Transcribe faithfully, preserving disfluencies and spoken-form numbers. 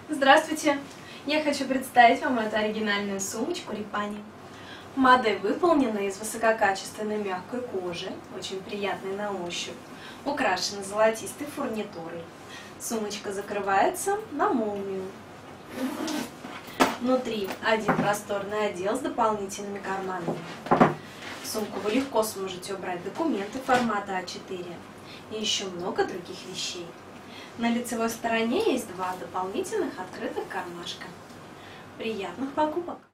Здравствуйте! Я хочу представить вам эту оригинальную сумочку Рипани. Модель выполнена из высококачественной мягкой кожи, очень приятной на ощупь, украшена золотистой фурнитурой. Сумочка закрывается на молнию. Внутри один просторный отдел с дополнительными карманами. В сумку вы легко сможете убрать документы формата а четыре и еще много других вещей. На лицевой стороне есть два дополнительных открытых кармашка. Приятных покупок!